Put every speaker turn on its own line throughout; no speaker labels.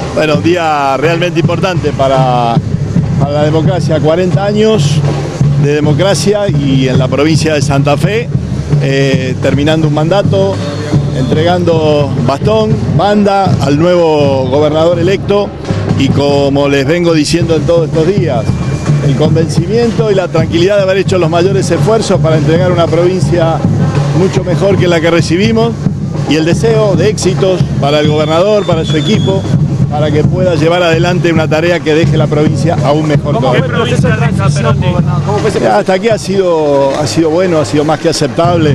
Bueno, un día realmente importante para la democracia, 40 años de democracia y en la provincia de Santa Fe, terminando un mandato, entregando bastón, banda al nuevo gobernador electo y como les vengo diciendo en todos estos días, el convencimiento y la tranquilidad de haber hecho los mayores esfuerzos para entregar una provincia mucho mejor que la que recibimos y el deseo de éxitos para el gobernador, para su equipo, para que pueda llevar adelante una tarea que deje la provincia aún mejor.
¿Cómo fue el proceso de transición, gobernador?
Hasta aquí ha sido bueno, ha sido más que aceptable.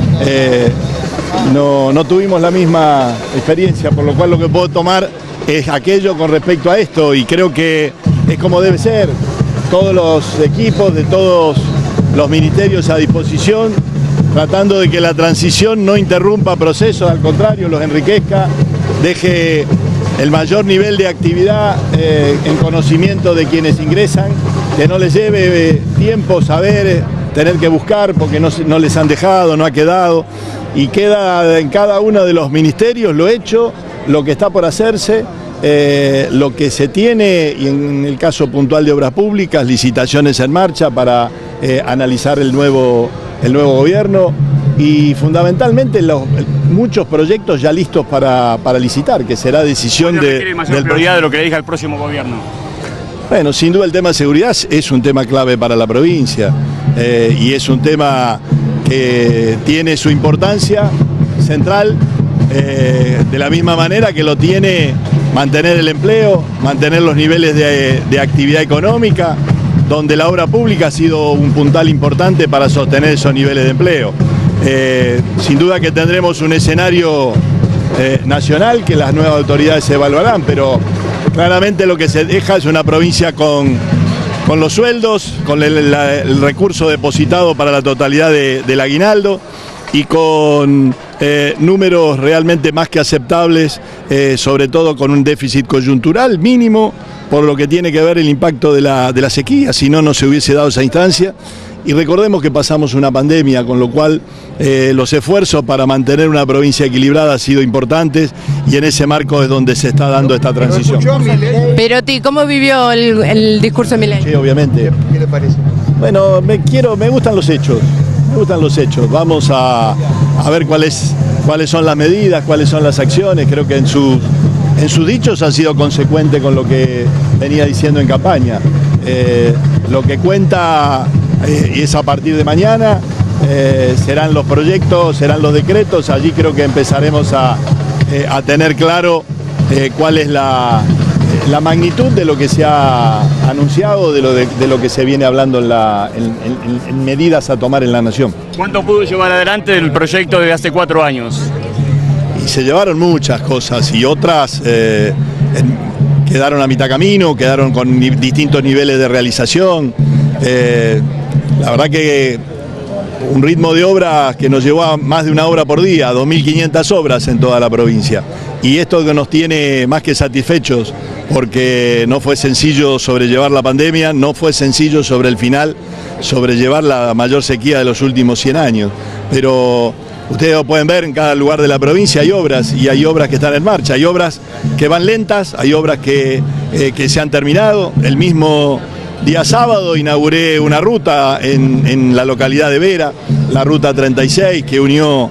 No tuvimos la misma experiencia, por lo cual lo que puedo tomar es aquello con respecto a esto y creo que es como debe ser. Todos los equipos de todos los ministerios a disposición, tratando de que la transición no interrumpa procesos, al contrario, los enriquezca, deje el mayor nivel de actividad en conocimiento de quienes ingresan, que no les lleve tiempo saber, tener que buscar porque no les han dejado, no ha quedado, y queda en cada uno de los ministerios lo hecho, lo que está por hacerse, lo que se tiene, y en el caso puntual de obras públicas, licitaciones en marcha para analizar el nuevo gobierno y fundamentalmente muchos proyectos ya listos para licitar, que será decisión
del prioridad de lo que le diga el próximo gobierno.
Bueno, sin duda el tema de seguridad es un tema clave para la provincia y es un tema que tiene su importancia central de la misma manera que lo tiene mantener el empleo, mantener los niveles de actividad económica, donde la obra pública ha sido un puntal importante para sostener esos niveles de empleo. Sin duda que tendremos un escenario nacional que las nuevas autoridades evaluarán, pero claramente lo que se deja es una provincia con los sueldos, con el recurso depositado para la totalidad del aguinaldo y con números realmente más que aceptables, sobre todo con un déficit coyuntural mínimo, por lo que tiene que ver el impacto de la sequía, si no, no se hubiese dado esa instancia. Y recordemos que pasamos una pandemia, con lo cual los esfuerzos para mantener una provincia equilibrada han sido importantes y en ese marco es donde se está dando esta transición.
Perotti, ¿cómo vivió el discurso de Milei?
Sí, obviamente.
¿Qué le parece?
Bueno, me gustan los hechos. Me gustan los hechos. Vamos a ver cuáles son las medidas, cuáles son las acciones. Creo que en sus dichos han sido consecuentes con lo que venía diciendo en campaña. Lo que cuenta, y es a partir de mañana, serán los proyectos, serán los decretos. Allí creo que empezaremos a tener claro cuál es la magnitud de lo que se ha anunciado, de lo que se viene hablando en medidas a tomar en la nación.
¿Cuánto pudo llevar adelante el proyecto desde hace 4 años?
Y se llevaron muchas cosas y otras quedaron a mitad camino, quedaron con distintos niveles de realización. La verdad que un ritmo de obras que nos llevó a más de una obra por día, 2.500 obras en toda la provincia. Y esto que nos tiene más que satisfechos, porque no fue sencillo sobrellevar la pandemia, no fue sencillo sobre el final sobrellevar la mayor sequía de los últimos 100 años. Pero ustedes lo pueden ver en cada lugar de la provincia, hay obras y hay obras que están en marcha, hay obras que van lentas, hay obras que se han terminado. El mismo día sábado inauguré una ruta en la localidad de Vera, la ruta 36, que unió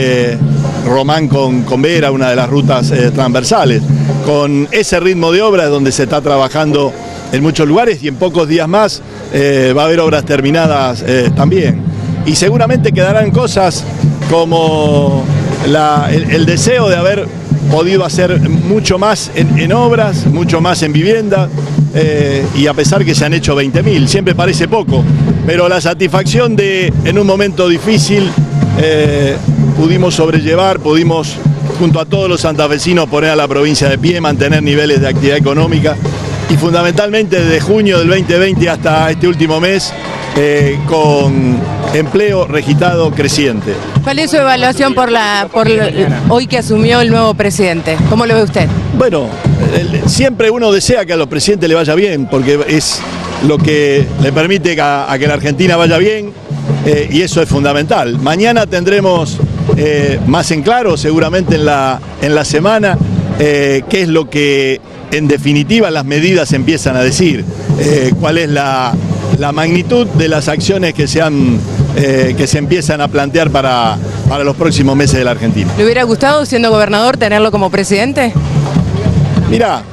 Román con Vera, una de las rutas transversales. Con ese ritmo de obra es donde se está trabajando en muchos lugares y en pocos días más va a haber obras terminadas también. Y seguramente quedarán cosas como el deseo de haber podido hacer mucho más en obras, mucho más en vivienda, y a pesar que se han hecho 20.000, siempre parece poco, pero la satisfacción de en un momento difícil pudimos sobrellevar, pudimos junto a todos los santafesinos poner a la provincia de pie, mantener niveles de actividad económica y fundamentalmente desde junio del 2020 hasta este último mes con empleo registrado creciente.
¿Cuál es su evaluación por hoy que asumió el nuevo presidente? ¿Cómo lo ve usted?
Bueno, siempre uno desea que a los presidentes le vaya bien, porque es lo que le permite a que la Argentina vaya bien, y eso es fundamental. Mañana tendremos más en claro, seguramente en la semana, qué es lo que en definitiva las medidas empiezan a decir cuál es la magnitud de las acciones que se empiezan a plantear para los próximos meses de la Argentina.
¿Le hubiera gustado, siendo gobernador, tenerlo como presidente?
Mirá,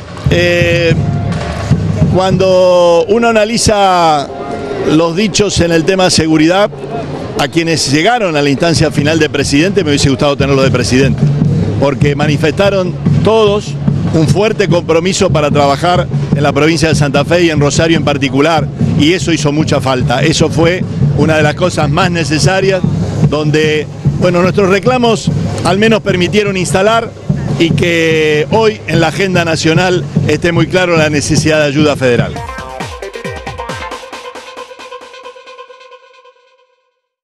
cuando uno analiza los dichos en el tema seguridad, a quienes llegaron a la instancia final de presidente me hubiese gustado tenerlo de presidente, porque manifestaron todos un fuerte compromiso para trabajar en la provincia de Santa Fe y en Rosario en particular, y eso hizo mucha falta. Eso fue una de las cosas más necesarias, donde, bueno, nuestros reclamos al menos permitieron instalar y que hoy en la agenda nacional esté muy claro la necesidad de ayuda federal.